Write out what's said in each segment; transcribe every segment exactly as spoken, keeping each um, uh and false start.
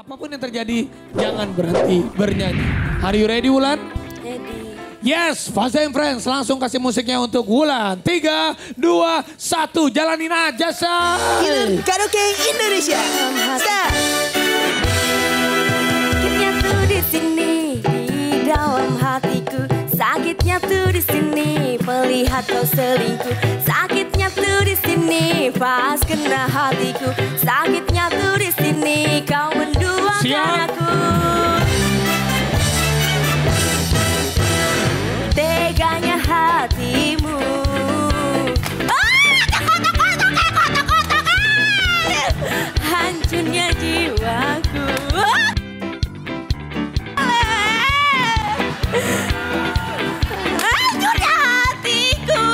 Apapun yang terjadi, jangan berhenti bernyanyi. Are you ready, Wulan? Ready. Yes, Faza and Friends langsung kasih musiknya untuk Wulan. Tiga, dua, satu, jalanin aja, say. Karaoke Indonesia. Start. Sakitnya tuh di sini, di dalam hatiku. Sakitnya tuh di sini, melihat kau selingkuh. Sakitnya tuh di sini, pas kena hatiku. Sakitnya tuh di sini, kau menduakan aku. Teganya hatimu. Hancurnya jiwaku. Hancurnya hatiku.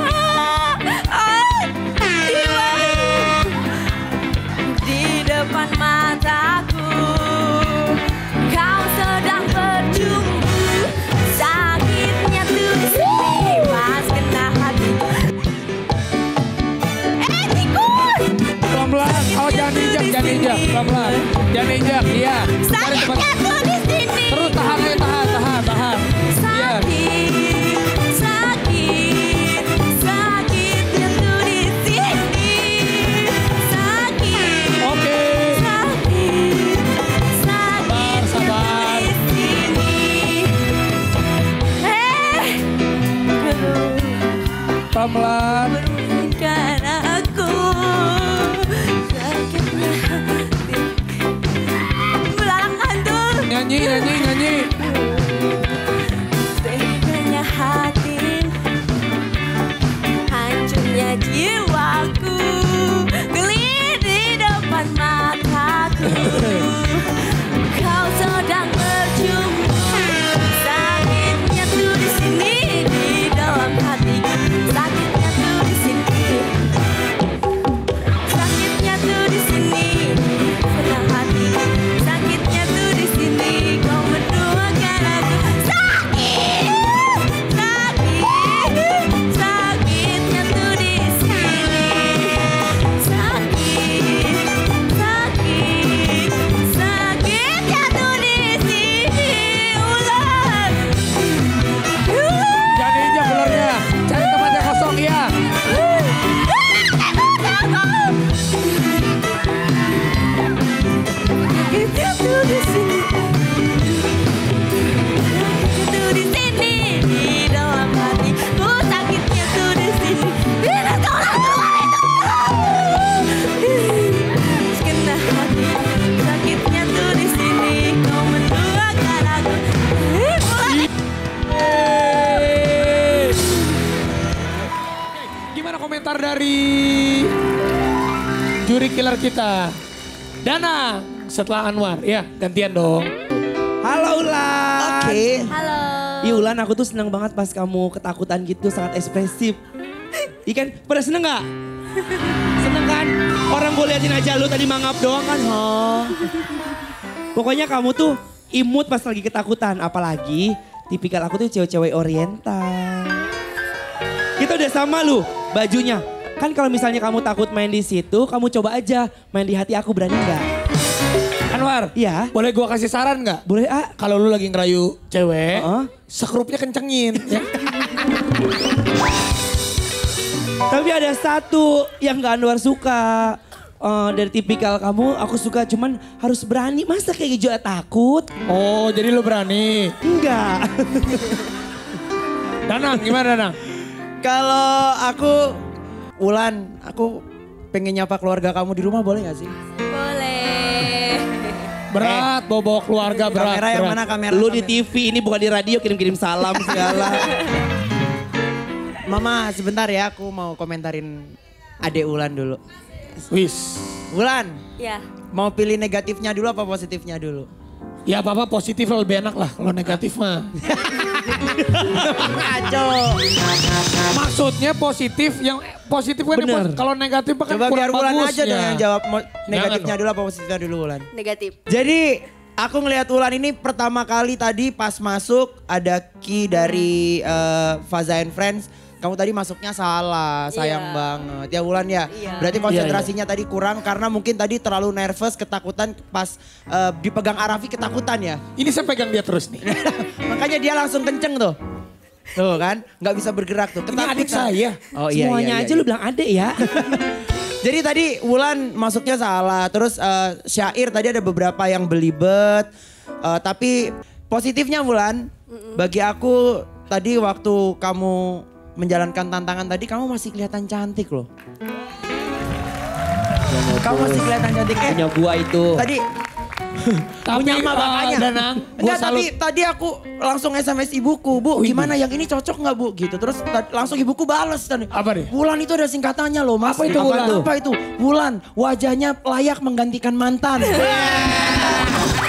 Di depan mataku kau sedang berjumpa. Sakitnya tuh di sini pas kena hatiku. Eh tikus. Pelan-pelan, oh jangan injak, jangan injak, pelan-pelan. Jangan injak, iya. Sakitnya tuh di sini. Terus tahan, ayo tahan, tahan, tahan. Iya. Sakit, sakit, sakitnya tuh di sini. Sakit, Oke. sakit, Sabar, sakitnya sabar. tuh di sini. Eh, Pelan-pelan. berikan aku sakitnya hati. Belalang hantu. Nyanyi, nyanyi, nyanyi. Teganya hati, hancurnya jiwaku, geli di depan mataku. Kau sedang berjumpa, sakitnya tuh di sini, di dalam hatiku. Sakitnya tuh di sini, sakitnya tuh di sini, dalam hatiku. Sakitnya tuh di sini, kau menduakan aku. Sakit, sakit, sakitnya tuh di sini. Sakit, sakit, sakitnya tuh di sini. Ular, Jangan injak ularnya. Cari tempat yang kosong, ya. sakitnya tuh di sini. Sakitnya tuh di sini, di dalam hatiku. Sakitnya tuh di sini. Bila tolong keluar itu. Kena hati, sakitnya tuh di sini. Kau menduakan aku. Yeay. Gimana komentar dari juri killer kita? Dana setelah Anwar. Ya, gantian dong. Halo Ulan. Oke. Halo. Iya Ulan, aku tuh senang banget pas kamu ketakutan gitu, sangat ekspresif. Ikan, pada seneng gak? Seneng kan? Orang gue liatin aja lu tadi mangap doang kan. Oh. Pokoknya kamu tuh imut pas lagi ketakutan. Apalagi tipikal aku tuh cewek-cewek oriental. Kita udah sama lu bajunya. Kan kalau misalnya kamu takut main di situ, kamu coba aja main di hati aku, berani gak? Anwar, Iya. boleh gua kasih saran nggak? Boleh ah? Kalau lu lagi ngerayu cewek, Heeh. sekrupnya kencengin. Ya. Tapi ada satu yang gak Anwar suka. Eh, dari tipikal kamu aku suka, cuman harus berani. Masa kayak gitu takut? Oh, jadi lu berani. Enggak. Danang, gimana Danang? Kalau aku Wulan, aku pengen nyapa keluarga kamu di rumah, boleh gak sih? Boleh. Berat, bawa-bawa keluarga berat. Kamera yang berat. mana kamera? Lu di kamera. T V, ini bukan di radio, kirim-kirim salam segala. Mama sebentar ya, aku mau komentarin adek Wulan dulu. Wis. Wulan, Ya. mau pilih negatifnya dulu apa positifnya dulu? Ya apa-apa positif lebih enak lah kalau negatif mah. Ngaco. Maksudnya positif, yang positif kan yang Bener. pos- kalau negatif kan Coba kurang biar Wulan bagusnya. aja dong yang jawab mo- negatifnya Jangan dulu apa positifnya dulu Wulan. Negatif. Jadi aku ngelihat Wulan ini pertama kali tadi pas masuk ada key dari eh, Faza and Friends. kamu tadi masuknya salah, sayang Iya. banget. Ya Wulan ya, Iya. berarti konsentrasinya tadi kurang karena mungkin tadi terlalu nervous, ketakutan pas eh, dipegang Arafi ketakutan ya. Ini saya pegang dia terus nih. Makanya dia langsung kenceng tuh. Tuh kan, nggak bisa bergerak tuh. Ini adik saya. Oh iya, Semuanya iya, aja iya. lu bilang adek ya. Jadi tadi Wulan masuknya salah, terus eh, syair tadi ada beberapa yang belibet. Eh, tapi positifnya Wulan, bagi aku tadi waktu kamu menjalankan tantangan tadi kamu masih kelihatan cantik loh. Kamu masih kelihatan cantik. Eh, Punya gua itu. tadi Tapi punya emak eh, bapaknya. Danang, gua Enggak, tapi salut. tadi aku langsung S M S ibuku, Bu, gimana yang ini cocok nggak Bu? Gitu. Terus ta- langsung ibuku bales tadi. Apa nih? Wulan itu ada singkatannya loh, Mas. Apa itu Wulan? Apa itu? Wulan, wajahnya layak menggantikan mantan.